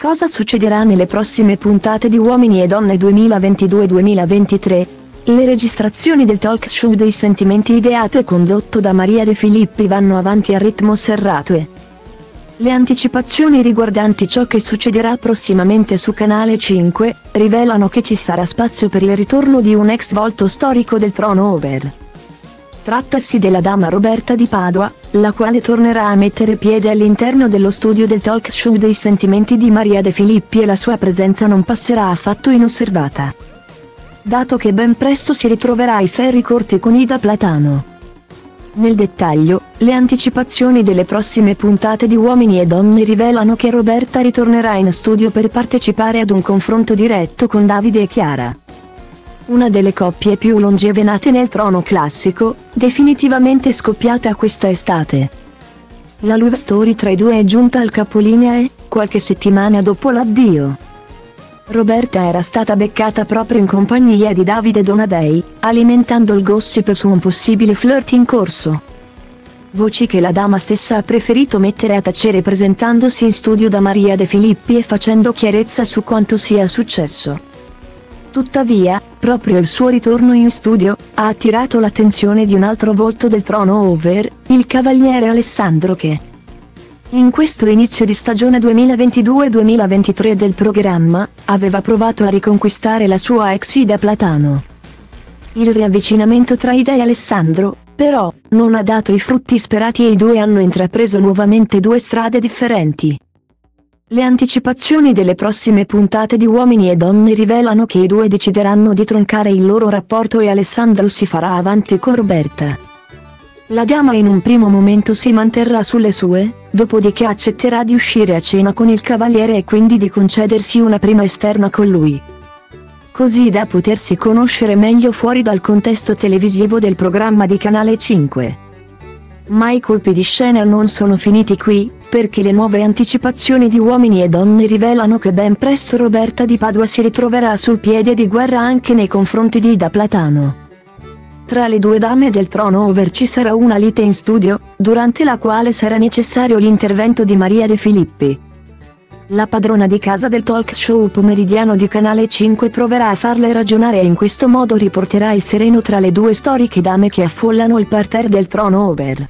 Cosa succederà nelle prossime puntate di Uomini e Donne 2022-2023? Le registrazioni del talk show dei sentimenti ideato e condotto da Maria De Filippi vanno avanti a ritmo serrato e le anticipazioni riguardanti ciò che succederà prossimamente su Canale 5 rivelano che ci sarà spazio per il ritorno di un ex volto storico del trono over. Trattasi della dama Roberta di Padua, la quale tornerà a mettere piede all'interno dello studio del talk show dei sentimenti di Maria De Filippi e la sua presenza non passerà affatto inosservata, dato che ben presto si ritroverà ai ferri corti con Ida Platano. Nel dettaglio, le anticipazioni delle prossime puntate di Uomini e Donne rivelano che Roberta ritornerà in studio per partecipare ad un confronto diretto con Davide e Chiara, una delle coppie più longeve nate nel trono classico, definitivamente scoppiata questa estate. La love story tra i due è giunta al capolinea e, qualche settimana dopo l'addio, Roberta era stata beccata proprio in compagnia di Davide Donadei, alimentando il gossip su un possibile flirt in corso. Voci che la dama stessa ha preferito mettere a tacere presentandosi in studio da Maria De Filippi e facendo chiarezza su quanto sia successo. Tuttavia, proprio il suo ritorno in studio ha attirato l'attenzione di un altro volto del trono over, il cavaliere Alessandro che, in questo inizio di stagione 2022-2023 del programma, aveva provato a riconquistare la sua ex Ida Platano. Il riavvicinamento tra Ida e Alessandro, però, non ha dato i frutti sperati e i due hanno intrapreso nuovamente due strade differenti. Le anticipazioni delle prossime puntate di Uomini e Donne rivelano che i due decideranno di troncare il loro rapporto e Alessandro si farà avanti con Roberta. La dama in un primo momento si manterrà sulle sue, dopodiché accetterà di uscire a cena con il cavaliere e quindi di concedersi una prima esterna con lui, così da potersi conoscere meglio fuori dal contesto televisivo del programma di Canale 5. Ma i colpi di scena non sono finiti qui, perché le nuove anticipazioni di Uomini e Donne rivelano che ben presto Roberta di Padua si ritroverà sul piede di guerra anche nei confronti di Ida Platano. Tra le due dame del trono over ci sarà una lite in studio, durante la quale sarà necessario l'intervento di Maria De Filippi. La padrona di casa del talk show pomeridiano di Canale 5 proverà a farle ragionare e in questo modo riporterà il sereno tra le due storiche dame che affollano il parterre del trono over.